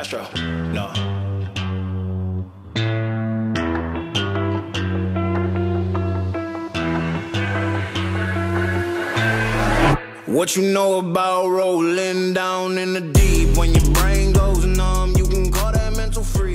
Castro. No. What you know about rolling down in the deep? When your brain goes numb, you can call that mental freeze.